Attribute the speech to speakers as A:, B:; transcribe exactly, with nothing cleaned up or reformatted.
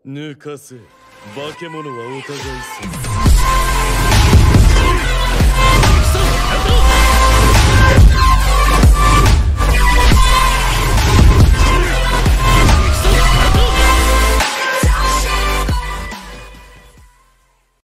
A: 抜かせ。化け物はお互いさ。